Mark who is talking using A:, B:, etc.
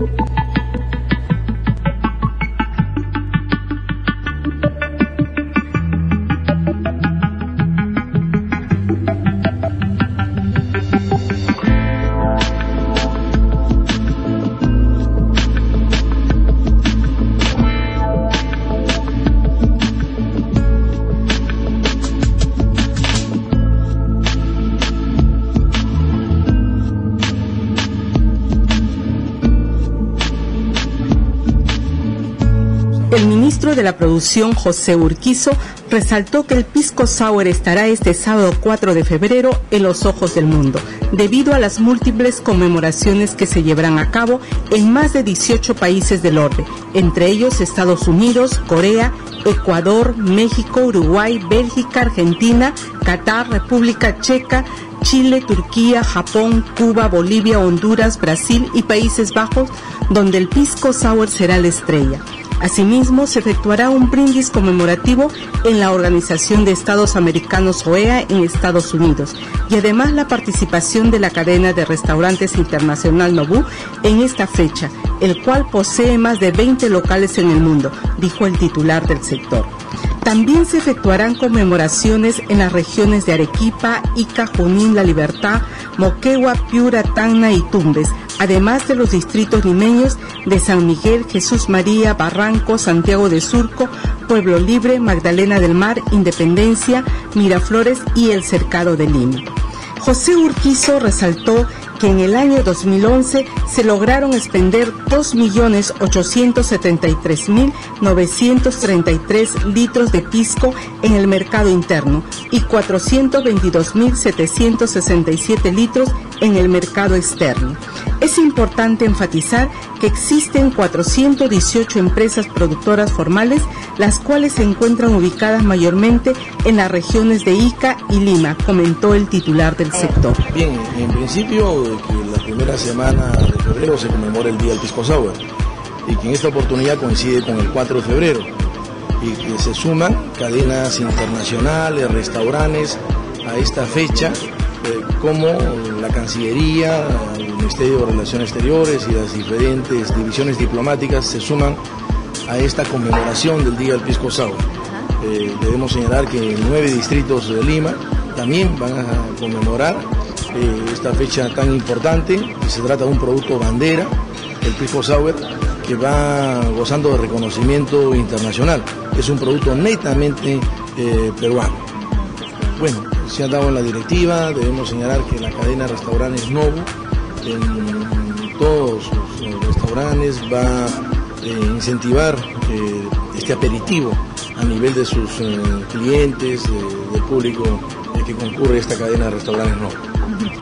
A: El ministro de la Producción, José Urquizo, resaltó que el Pisco Sour estará este sábado 4 de febrero en los ojos del mundo, debido a las múltiples conmemoraciones que se llevarán a cabo en más de 18 países del orbe, entre ellos Estados Unidos, Corea, Ecuador, México, Uruguay, Bélgica, Argentina, Qatar, República Checa, Chile, Turquía, Japón, Cuba, Bolivia, Honduras, Brasil y Países Bajos, donde el Pisco Sour será la estrella. Asimismo, se efectuará un brindis conmemorativo en la Organización de Estados Americanos OEA en Estados Unidos y además la participación de la cadena de restaurantes internacional Nobu en esta fecha, el cual posee más de 20 locales en el mundo, dijo el titular del sector. También se efectuarán conmemoraciones en las regiones de Arequipa, Ica, Junín, La Libertad, Moquegua, Piura, Tacna y Tumbes, además de los distritos limeños de San Miguel, Jesús María, Barranco, Santiago de Surco, Pueblo Libre, Magdalena del Mar, Independencia, Miraflores y el Cercado de Lima. José Urquizo resaltó que en el año 2011 se lograron expender 2.873.933 litros de pisco en el mercado interno y 422.767 litros en el mercado externo. Es importante enfatizar que existen 418 empresas productoras formales, las cuales se encuentran ubicadas mayormente en las regiones de Ica y Lima, comentó el titular del sector.
B: Bien, en principio que la primera semana de febrero se conmemora el Día del Pisco Sour y que en esta oportunidad coincide con el 4 de febrero y que se suman cadenas internacionales, restaurantes a esta fecha, como la Cancillería, el Ministerio de Relaciones Exteriores y las diferentes divisiones diplomáticas se suman a esta conmemoración del Día del Pisco Sour. Debemos señalar que 9 distritos de Lima también van a conmemorar esta fecha tan importante, y se trata de un producto bandera, el Pisco Sour, que va gozando de reconocimiento internacional. Es un producto netamente peruano. Bueno, se ha dado en la directiva, debemos señalar que la cadena de restaurantes Nobu en todos sus restaurantes va a incentivar este aperitivo a nivel de sus clientes, del público que concurre a esta cadena de restaurantes Nobu.